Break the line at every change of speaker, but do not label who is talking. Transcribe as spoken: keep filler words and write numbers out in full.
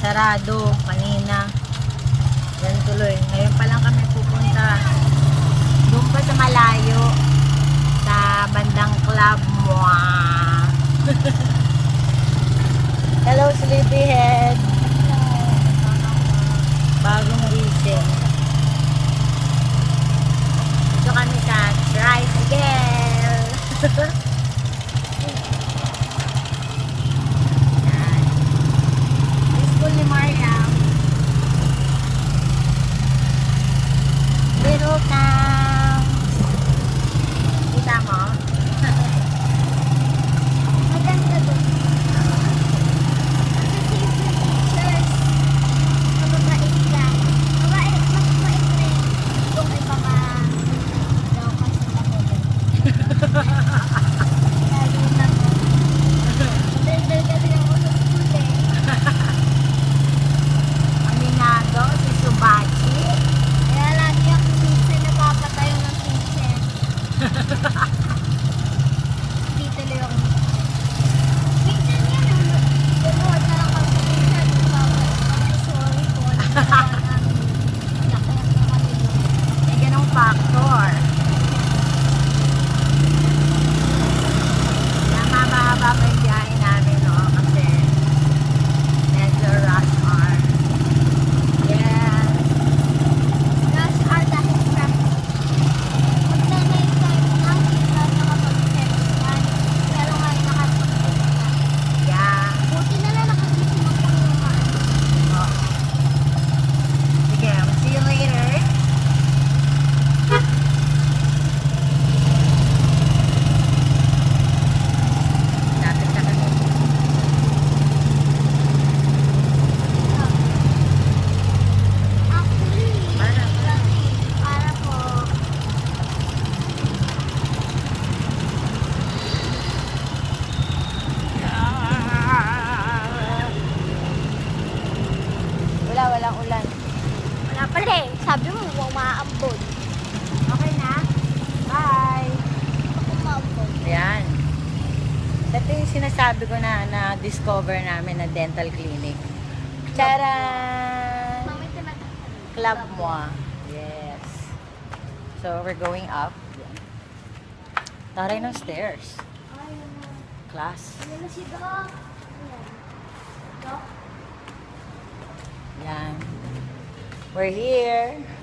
sarado kanina. Yan tuloy. Ngayon pa lang kami pupunta. Doon pa sa malayo. Sa bandang club. Mwah! Hello, sleepyhead. Bagong gising. Dito kami sa tricycle. Yan. School ni Mariam. Little towns. Kita mo?
Maganda doon. Kasi yung teachers, mababait lang. Mabait, mas mabait na yun. Doon ay baka daw kasi makulit. Lalo na ko. Daldal kasi ako sa school eh.
Aminado si Subachi.
Kaya lagi ako minsan napapatayo ng teacher. Hindi tuloy ako. Minsan yan, ano, lumuhod na lang ako sa teacher. Ay, sorry po. Nagsawa namin. Nakayak na kami doon.
May ganong factor. Kaya mahaba-haba pa yung biyahe namin, no? Kasi medyo rush hour. Yes.
Rush hour dahil traffic. Pag na night time na, hindi na nakapag-text yan. Pero ngayon nakapag-text na.
Yeah.
Buti na lang nakagising ako yung mga ano.
Oh. Sige, see you later. Lapit na kami.
Actually,
Para.
para po.
Wala, walang ulan.
Wala pala eh. Sabi mo, huwag maaambon.
Okay na? Bye!
Ako maambon.
Ayan. Ito yung sinasabi ko na na-discover namin na dental clinic. Charan!
Mami, tinatanong.
Club Mwah. Yes. So, we're going up. Yan. Taray ng stairs.
Ay, ano.
Class.
Ano na si Doc? Ayan. Doc?
Yan. We're here.